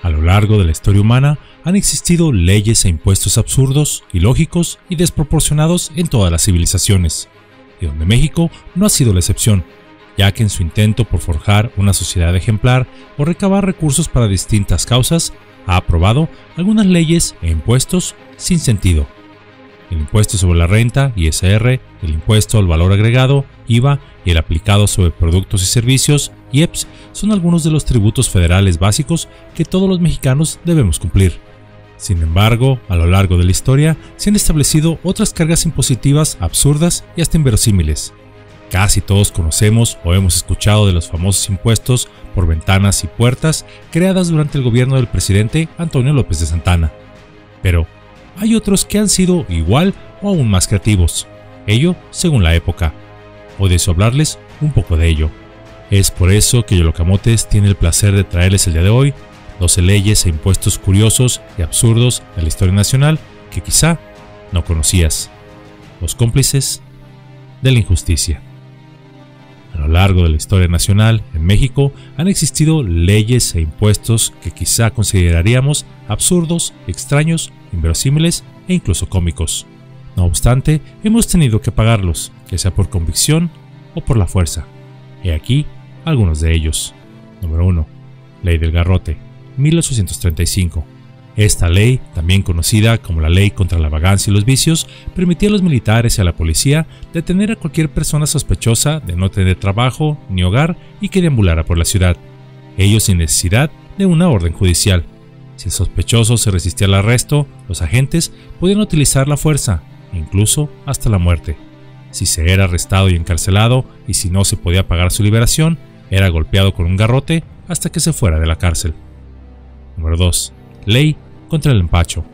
A lo largo de la historia humana han existido leyes e impuestos absurdos, ilógicos y desproporcionados en todas las civilizaciones, y donde México no ha sido la excepción, ya que en su intento por forjar una sociedad ejemplar o recabar recursos para distintas causas, ha aprobado algunas leyes e impuestos sin sentido. El impuesto sobre la renta, ISR, el impuesto al valor agregado, IVA, y el aplicado sobre productos y servicios, IEPS, son algunos de los tributos federales básicos que todos los mexicanos debemos cumplir. Sin embargo, a lo largo de la historia se han establecido otras cargas impositivas absurdas y hasta inverosímiles. Casi todos conocemos o hemos escuchado de los famosos impuestos por ventanas y puertas creadas durante el gobierno del presidente Antonio López de Santana. Pero hay otros que han sido igual o aún más creativos, ello según la época. Hoy deseo hablarles un poco de ello. Es por eso que Yolocamotes tiene el placer de traerles el día de hoy 12 leyes e impuestos curiosos y absurdos de la historia nacional que quizá no conocías. Los cómplices de la injusticia. A lo largo de la historia nacional, en México, han existido leyes e impuestos que quizá consideraríamos absurdos, extraños, inverosímiles e incluso cómicos. No obstante, hemos tenido que pagarlos, ya sea por convicción o por la fuerza. He aquí algunos de ellos. Número 1. Ley del Garrote, 1835. Esta ley, también conocida como la Ley contra la Vagancia y los Vicios, permitía a los militares y a la policía detener a cualquier persona sospechosa de no tener trabajo ni hogar y que deambulara por la ciudad, ello sin necesidad de una orden judicial. Si el sospechoso se resistía al arresto, los agentes podían utilizar la fuerza, incluso hasta la muerte. Si se era arrestado y encarcelado, y si no se podía pagar su liberación, era golpeado con un garrote hasta que se fuera de la cárcel. Número 2. Ley contra el empacho,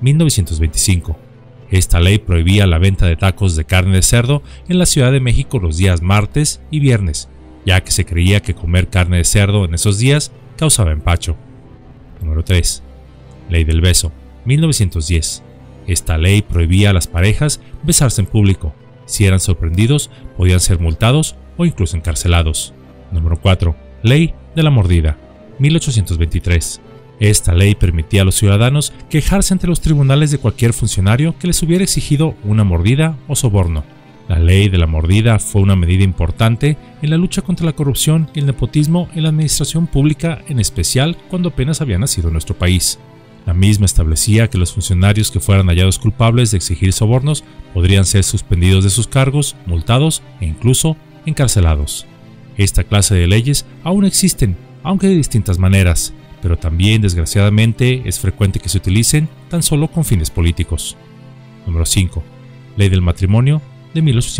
1925. Esta ley prohibía la venta de tacos de carne de cerdo en la Ciudad de México los días martes y viernes, ya que se creía que comer carne de cerdo en esos días causaba empacho. Número 3. Ley del beso, 1910. Esta ley prohibía a las parejas besarse en público. Si eran sorprendidos, podían ser multados o incluso encarcelados. Número 4. Ley de la mordida, 1823. Esta ley permitía a los ciudadanos quejarse ante los tribunales de cualquier funcionario que les hubiera exigido una mordida o soborno. La ley de la mordida fue una medida importante en la lucha contra la corrupción y el nepotismo en la administración pública, en especial cuando apenas había nacido en nuestro país. La misma establecía que los funcionarios que fueran hallados culpables de exigir sobornos podrían ser suspendidos de sus cargos, multados e incluso encarcelados. Esta clase de leyes aún existen, aunque de distintas maneras, pero también desgraciadamente es frecuente que se utilicen tan solo con fines políticos. Número 5. Ley del matrimonio de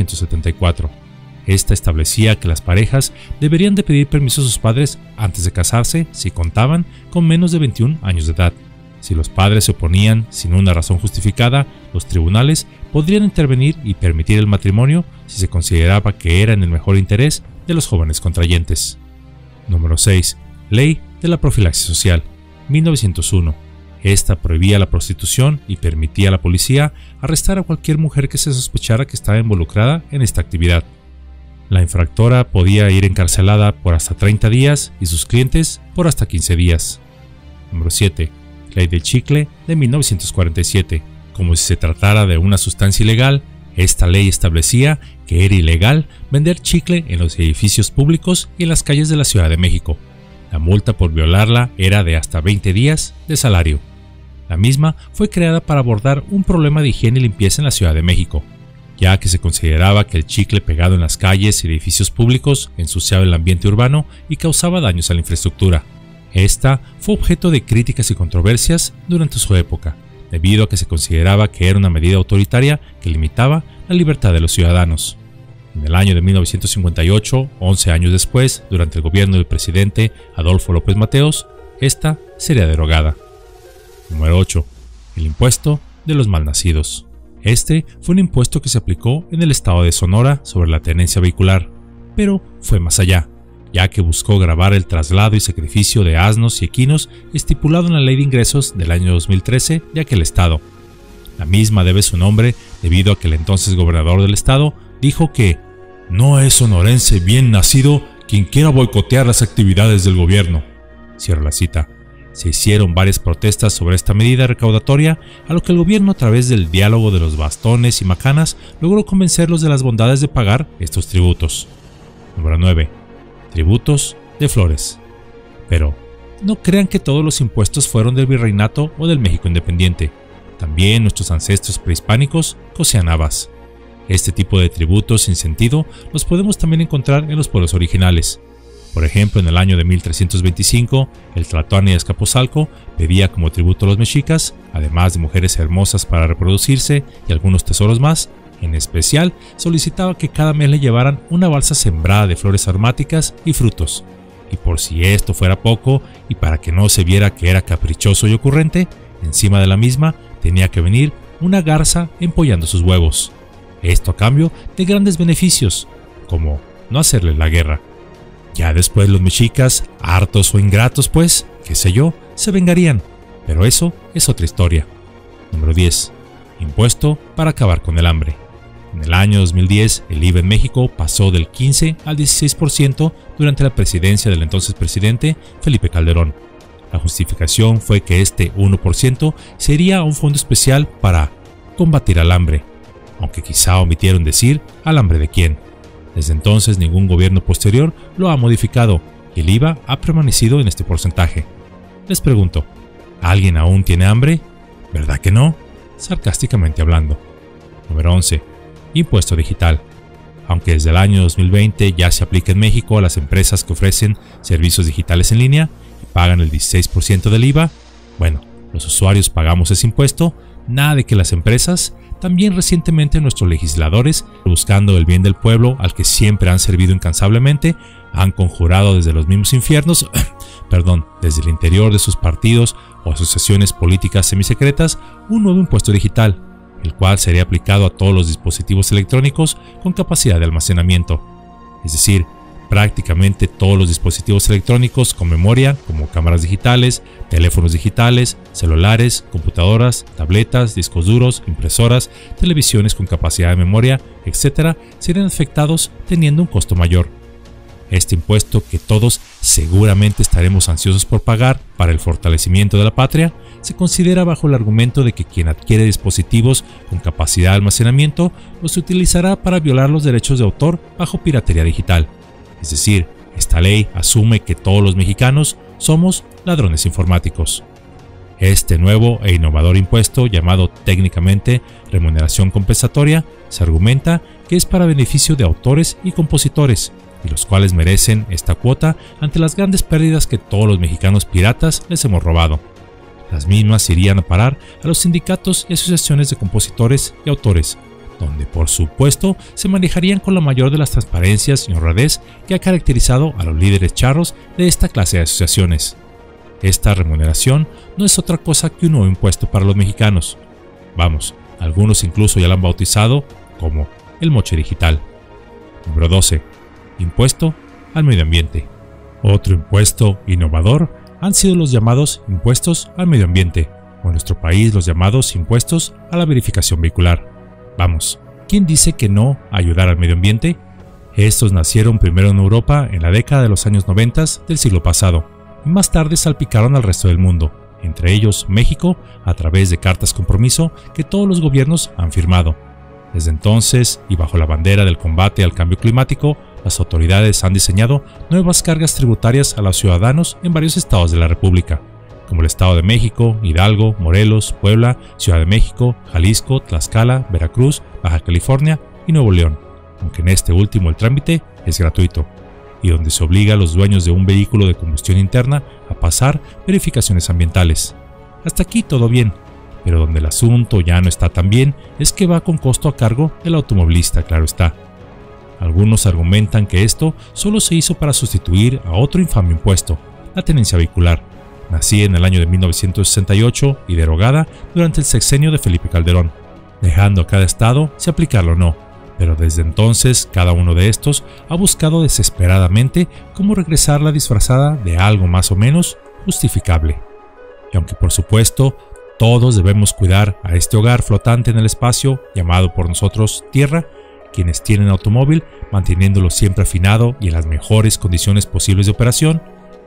1874. Esta establecía que las parejas deberían de pedir permiso a sus padres antes de casarse si contaban con menos de 21 años de edad. Si los padres se oponían sin una razón justificada, los tribunales podrían intervenir y permitir el matrimonio si se consideraba que era en el mejor interés de los jóvenes contrayentes. Número 6. Ley de la profilaxis social, 1901. Esta prohibía la prostitución y permitía a la policía arrestar a cualquier mujer que se sospechara que estaba involucrada en esta actividad. La infractora podía ir encarcelada por hasta 30 días y sus clientes por hasta 15 días. Número 7. Ley del chicle de 1947. Como si se tratara de una sustancia ilegal, esta ley establecía que era ilegal vender chicle en los edificios públicos y en las calles de la Ciudad de México. La multa por violarla era de hasta 20 días de salario. La misma fue creada para abordar un problema de higiene y limpieza en la Ciudad de México, ya que se consideraba que el chicle pegado en las calles y edificios públicos ensuciaba el ambiente urbano y causaba daños a la infraestructura. Esta fue objeto de críticas y controversias durante su época, debido a que se consideraba que era una medida autoritaria que limitaba la libertad de los ciudadanos. En el año de 1958, 11 años después, durante el gobierno del presidente Adolfo López Mateos, esta sería derogada. Número 8. El impuesto de los malnacidos. Este fue un impuesto que se aplicó en el estado de Sonora sobre la tenencia vehicular, pero fue más allá, ya que buscó gravar el traslado y sacrificio de asnos y equinos estipulado en la Ley de Ingresos del año 2013 de aquel estado. La misma debe su nombre debido a que el entonces gobernador del estado dijo que no es sonorense bien nacido quien quiera boicotear las actividades del gobierno. Cierro la cita. Se hicieron varias protestas sobre esta medida recaudatoria, a lo que el gobierno, a través del diálogo de los bastones y macanas, logró convencerlos de las bondades de pagar estos tributos. Número 9. Tributos de flores. Pero no crean que todos los impuestos fueron del virreinato o del México independiente. También nuestros ancestros prehispánicos cosían habas. Este tipo de tributos sin sentido los podemos también encontrar en los pueblos originales. Por ejemplo, en el año de 1325, el Tlatoani de Azcapotzalco pedía como tributo a los mexicas, además de mujeres hermosas para reproducirse y algunos tesoros más. En especial, solicitaba que cada mes le llevaran una balsa sembrada de flores aromáticas y frutos. Y por si esto fuera poco, y para que no se viera que era caprichoso y ocurrente, encima de la misma tenía que venir una garza empollando sus huevos. Esto a cambio de grandes beneficios, como no hacerle la guerra. Ya después los mexicas, hartos o ingratos pues, qué sé yo, se vengarían, pero eso es otra historia. Número 10. Impuesto para acabar con el hambre. En el año 2010, el IVA en México pasó del 15 al 16% durante la presidencia del entonces presidente Felipe Calderón. La justificación fue que este 1% sería un fondo especial para combatir al hambre, aunque quizá omitieron decir al hambre de quién. Desde entonces ningún gobierno posterior lo ha modificado y el IVA ha permanecido en este porcentaje. Les pregunto, ¿alguien aún tiene hambre? ¿Verdad que no? Sarcásticamente hablando. Número 11. Impuesto digital. Aunque desde el año 2020 ya se aplica en México a las empresas que ofrecen servicios digitales en línea y pagan el 16% del IVA, bueno, los usuarios pagamos ese impuesto, nada de que las empresas. También recientemente nuestros legisladores, buscando el bien del pueblo al que siempre han servido incansablemente, han conjurado desde los mismos infiernos, desde el interior de sus partidos o asociaciones políticas semisecretas, un nuevo impuesto digital, el cual sería aplicado a todos los dispositivos electrónicos con capacidad de almacenamiento. Es decir, prácticamente todos los dispositivos electrónicos con memoria, como cámaras digitales, teléfonos digitales, celulares, computadoras, tabletas, discos duros, impresoras, televisiones con capacidad de memoria, etc., serían afectados teniendo un costo mayor. Este impuesto, que todos seguramente estaremos ansiosos por pagar para el fortalecimiento de la patria, se considera bajo el argumento de que quien adquiere dispositivos con capacidad de almacenamiento los utilizará para violar los derechos de autor bajo piratería digital. Es decir, esta ley asume que todos los mexicanos somos ladrones informáticos. Este nuevo e innovador impuesto, llamado técnicamente remuneración compensatoria, se argumenta que es para beneficio de autores y compositores, y los cuales merecen esta cuota ante las grandes pérdidas que todos los mexicanos piratas les hemos robado. Las mismas irían a parar a los sindicatos y asociaciones de compositores y autores, donde por supuesto se manejarían con la mayor de las transparencias y honradez que ha caracterizado a los líderes charros de esta clase de asociaciones. Esta remuneración no es otra cosa que un nuevo impuesto para los mexicanos. Vamos, algunos incluso ya lo han bautizado como el moche digital. Número 12. Impuesto al medio ambiente. Otro impuesto innovador han sido los llamados impuestos al medio ambiente, o en nuestro país los llamados impuestos a la verificación vehicular. Vamos, ¿quién dice que no a ayudar al medio ambiente? Estos nacieron primero en Europa en la década de los años 90 del siglo pasado, y más tarde salpicaron al resto del mundo, entre ellos México, a través de cartas compromiso que todos los gobiernos han firmado. Desde entonces, y bajo la bandera del combate al cambio climático, las autoridades han diseñado nuevas cargas tributarias a los ciudadanos en varios estados de la República, como el Estado de México, Hidalgo, Morelos, Puebla, Ciudad de México, Jalisco, Tlaxcala, Veracruz, Baja California y Nuevo León, aunque en este último el trámite es gratuito, y donde se obliga a los dueños de un vehículo de combustión interna a pasar verificaciones ambientales. Hasta aquí todo bien, pero donde el asunto ya no está tan bien es que va con costo a cargo del automovilista, claro está. Algunos argumentan que esto solo se hizo para sustituir a otro infame impuesto, la tenencia vehicular, nacida en el año de 1968 y derogada durante el sexenio de Felipe Calderón, dejando a cada estado si aplicarlo o no, pero desde entonces cada uno de estos ha buscado desesperadamente cómo regresarla disfrazada de algo más o menos justificable. Y aunque por supuesto todos debemos cuidar a este hogar flotante en el espacio llamado por nosotros Tierra, quienes tienen automóvil manteniéndolo siempre afinado y en las mejores condiciones posibles de operación,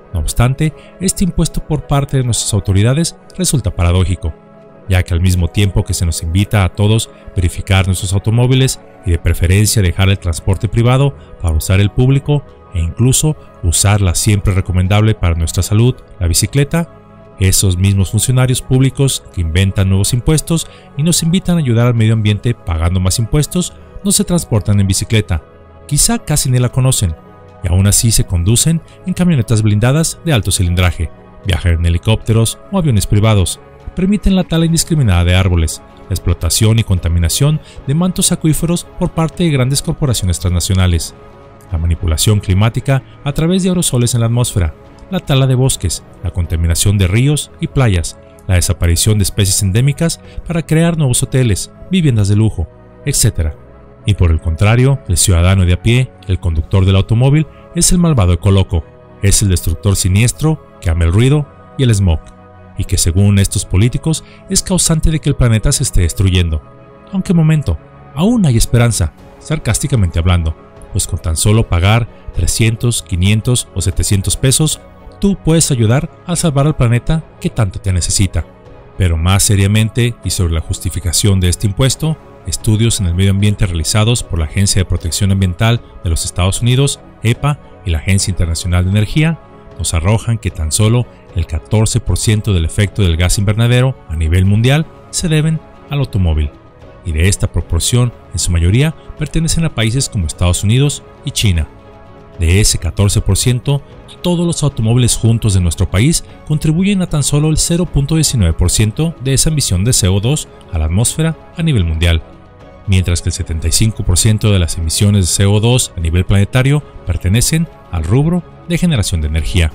No obstante, este impuesto por parte de nuestras autoridades resulta paradójico, ya que al mismo tiempo que se nos invita a todos verificar nuestros automóviles y de preferencia dejar el transporte privado para usar el público e incluso usar la siempre recomendable para nuestra salud, la bicicleta, esos mismos funcionarios públicos que inventan nuevos impuestos y nos invitan a ayudar al medio ambiente pagando más impuestos, no se transportan en bicicleta, quizá casi ni la conocen, y aún así se conducen en camionetas blindadas de alto cilindraje, viajan en helicópteros o aviones privados, permiten la tala indiscriminada de árboles, la explotación y contaminación de mantos acuíferos por parte de grandes corporaciones transnacionales, la manipulación climática a través de aerosoles en la atmósfera, la tala de bosques, la contaminación de ríos y playas, la desaparición de especies endémicas para crear nuevos hoteles, viviendas de lujo, etc. Y por el contrario, el ciudadano de a pie, el conductor del automóvil, es el malvado ecoloco, es el destructor siniestro que ama el ruido y el smog, y que según estos políticos es causante de que el planeta se esté destruyendo. Aunque momento, aún hay esperanza, sarcásticamente hablando, pues con tan solo pagar 300, 500 o 700 pesos, tú puedes ayudar a salvar al planeta que tanto te necesita. Pero más seriamente y sobre la justificación de este impuesto, estudios en el medio ambiente realizados por la Agencia de Protección Ambiental de los Estados Unidos, EPA, y la Agencia Internacional de Energía, nos arrojan que tan solo el 14% del efecto del gas invernadero a nivel mundial se deben al automóvil, y de esta proporción, en su mayoría, pertenecen a países como Estados Unidos y China. De ese 14%, todos los automóviles juntos de nuestro país contribuyen a tan solo el 0.19% de esa emisión de CO2 a la atmósfera a nivel mundial, mientras que el 75% de las emisiones de CO2 a nivel planetario pertenecen al rubro de generación de energía.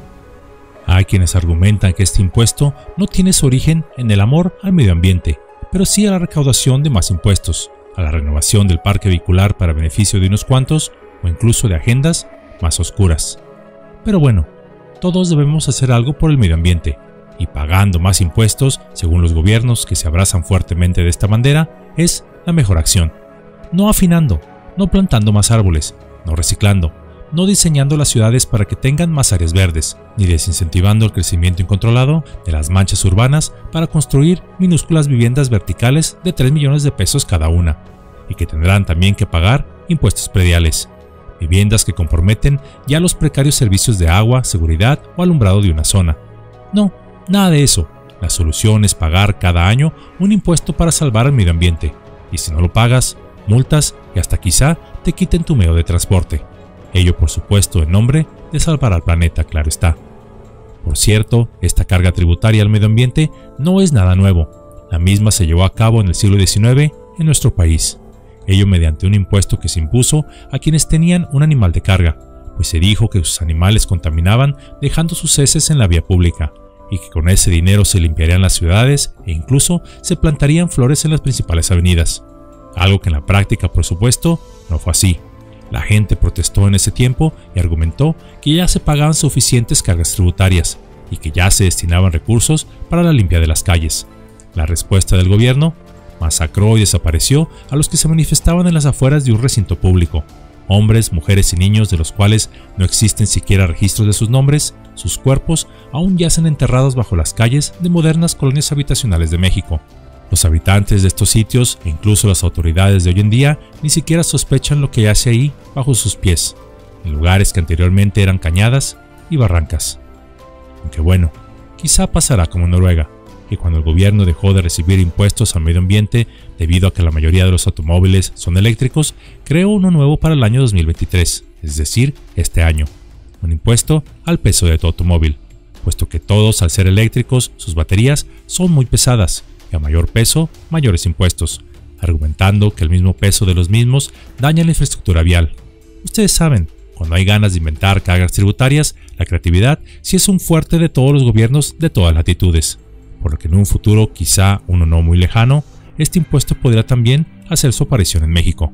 Hay quienes argumentan que este impuesto no tiene su origen en el amor al medio ambiente, pero sí a la recaudación de más impuestos, a la renovación del parque vehicular para beneficio de unos cuantos o incluso de agendas más oscuras. Pero bueno, todos debemos hacer algo por el medio ambiente, y pagando más impuestos, según los gobiernos que se abrazan fuertemente de esta bandera, es la mejor acción. No afinando, no plantando más árboles, no reciclando, no diseñando las ciudades para que tengan más áreas verdes, ni desincentivando el crecimiento incontrolado de las manchas urbanas para construir minúsculas viviendas verticales de 3 millones de pesos cada una, y que tendrán también que pagar impuestos prediales. Viviendas que comprometen ya los precarios servicios de agua, seguridad o alumbrado de una zona. No, nada de eso. La solución es pagar cada año un impuesto para salvar al medio ambiente, y si no lo pagas, multas y hasta quizá te quiten tu medio de transporte. Ello por supuesto en nombre de salvar al planeta, claro está. Por cierto, esta carga tributaria al medio ambiente no es nada nuevo. La misma se llevó a cabo en el siglo XIX en nuestro país. Ello mediante un impuesto que se impuso a quienes tenían un animal de carga, pues se dijo que sus animales contaminaban dejando sus heces en la vía pública, y que con ese dinero se limpiarían las ciudades e incluso se plantarían flores en las principales avenidas. Algo que en la práctica, por supuesto, no fue así. La gente protestó en ese tiempo y argumentó que ya se pagaban suficientes cargas tributarias y que ya se destinaban recursos para la limpia de las calles. La respuesta del gobierno: masacró y desapareció a los que se manifestaban en las afueras de un recinto público, hombres, mujeres y niños de los cuales no existen siquiera registros de sus nombres. Sus cuerpos aún yacen enterrados bajo las calles de modernas colonias habitacionales de México. Los habitantes de estos sitios e incluso las autoridades de hoy en día ni siquiera sospechan lo que yace ahí bajo sus pies, en lugares que anteriormente eran cañadas y barrancas. Aunque bueno, quizá pasará como en Noruega, que cuando el gobierno dejó de recibir impuestos al medio ambiente debido a que la mayoría de los automóviles son eléctricos, creó uno nuevo para el año 2023, es decir, este año, un impuesto al peso de tu automóvil, puesto que todos, al ser eléctricos, sus baterías son muy pesadas y a mayor peso, mayores impuestos, argumentando que el mismo peso de los mismos daña la infraestructura vial. Ustedes saben, cuando hay ganas de inventar cargas tributarias, la creatividad sí es un fuerte de todos los gobiernos de todas latitudes, por lo que en un futuro, quizá uno no muy lejano, este impuesto podrá también hacer su aparición en México.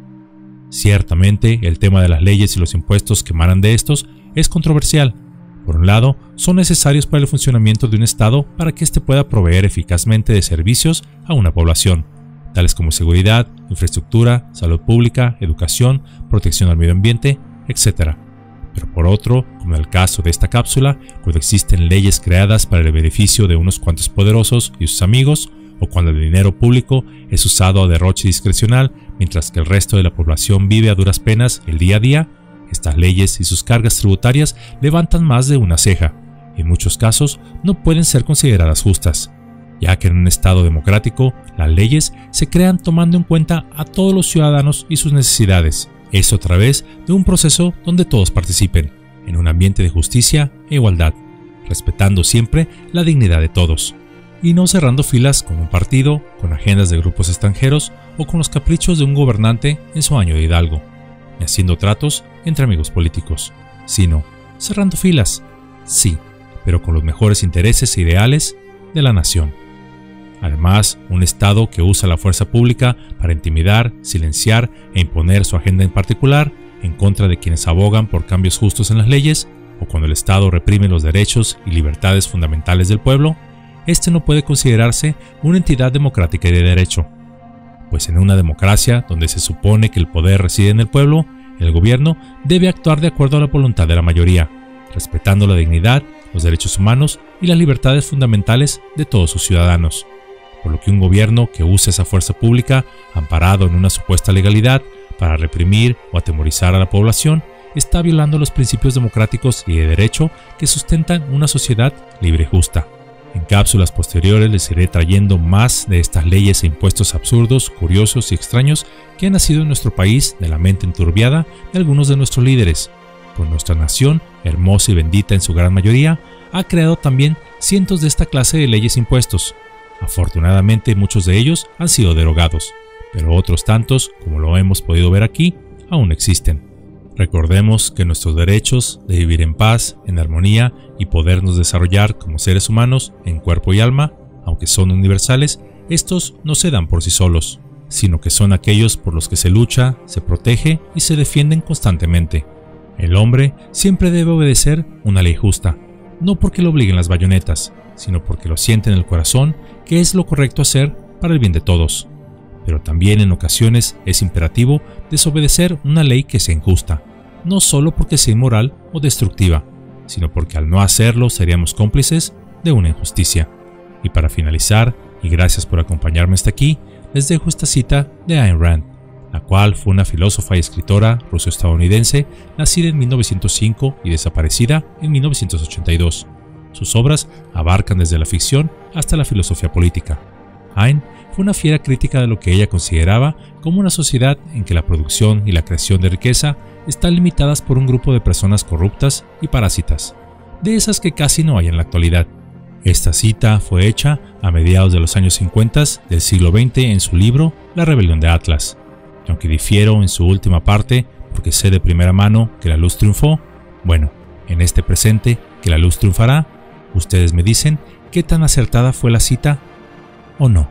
Ciertamente, el tema de las leyes y los impuestos que emanan de estos es controversial. Por un lado, son necesarios para el funcionamiento de un Estado para que éste pueda proveer eficazmente de servicios a una población, tales como seguridad, infraestructura, salud pública, educación, protección al medio ambiente, etc. Pero por otro, como en el caso de esta cápsula, cuando existen leyes creadas para el beneficio de unos cuantos poderosos y sus amigos, o cuando el dinero público es usado a derroche discrecional, mientras que el resto de la población vive a duras penas el día a día, estas leyes y sus cargas tributarias levantan más de una ceja. En muchos casos no pueden ser consideradas justas, ya que en un Estado democrático las leyes se crean tomando en cuenta a todos los ciudadanos y sus necesidades. Esto a través de un proceso donde todos participen, en un ambiente de justicia e igualdad, respetando siempre la dignidad de todos, y no cerrando filas con un partido, con agendas de grupos extranjeros o con los caprichos de un gobernante en su año de hidalgo, ni haciendo tratos entre amigos políticos, sino cerrando filas, sí, pero con los mejores intereses e ideales de la nación. Además, un Estado que usa la fuerza pública para intimidar, silenciar e imponer su agenda en particular en contra de quienes abogan por cambios justos en las leyes, o cuando el Estado reprime los derechos y libertades fundamentales del pueblo, este no puede considerarse una entidad democrática y de derecho. Pues en una democracia donde se supone que el poder reside en el pueblo, el gobierno debe actuar de acuerdo a la voluntad de la mayoría, respetando la dignidad, los derechos humanos y las libertades fundamentales de todos sus ciudadanos. Por lo que un gobierno que use esa fuerza pública, amparado en una supuesta legalidad, para reprimir o atemorizar a la población, está violando los principios democráticos y de derecho que sustentan una sociedad libre y justa. En cápsulas posteriores les iré trayendo más de estas leyes e impuestos absurdos, curiosos y extraños que han nacido en nuestro país de la mente enturbiada de algunos de nuestros líderes, pues nuestra nación, hermosa y bendita en su gran mayoría, ha creado también cientos de esta clase de leyes e impuestos. Afortunadamente muchos de ellos han sido derogados, pero otros tantos, como lo hemos podido ver aquí, aún existen. Recordemos que nuestros derechos de vivir en paz, en armonía y podernos desarrollar como seres humanos en cuerpo y alma, aunque son universales, estos no se dan por sí solos, sino que son aquellos por los que se lucha, se protege y se defienden constantemente. El hombre siempre debe obedecer una ley justa, no porque lo obliguen las bayonetas, sino porque lo siente en el corazón que es lo correcto hacer para el bien de todos. Pero también en ocasiones es imperativo desobedecer una ley que sea injusta, no solo porque sea inmoral o destructiva, sino porque al no hacerlo seríamos cómplices de una injusticia. Y para finalizar, y gracias por acompañarme hasta aquí, les dejo esta cita de Ayn Rand, la cual fue una filósofa y escritora ruso-estadounidense nacida en 1905 y desaparecida en 1982. Sus obras abarcan desde la ficción hasta la filosofía política. Ayn fue una fiera crítica de lo que ella consideraba como una sociedad en que la producción y la creación de riqueza están limitadas por un grupo de personas corruptas y parásitas, de esas que casi no hay en la actualidad. Esta cita fue hecha a mediados de los años 50 del siglo XX en su libro La rebelión de Atlas. Y aunque difiero en su última parte porque sé de primera mano que la luz triunfó, bueno, en este presente que la luz triunfará, ustedes me dicen qué tan acertada fue la cita o no.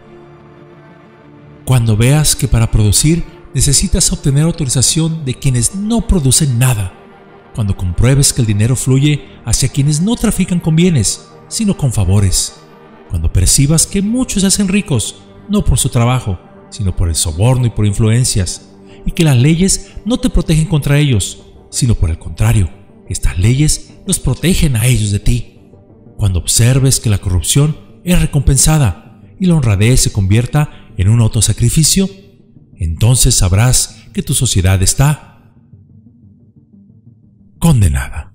Cuando veas que para producir necesitas obtener autorización de quienes no producen nada. Cuando compruebes que el dinero fluye hacia quienes no trafican con bienes, sino con favores. Cuando percibas que muchos se hacen ricos, no por su trabajo, sino por el soborno y por influencias, y que las leyes no te protegen contra ellos, sino por el contrario, estas leyes los protegen a ellos de ti. Cuando observes que la corrupción es recompensada y la honradez se convierta en un autosacrificio, entonces sabrás que tu sociedad está condenada.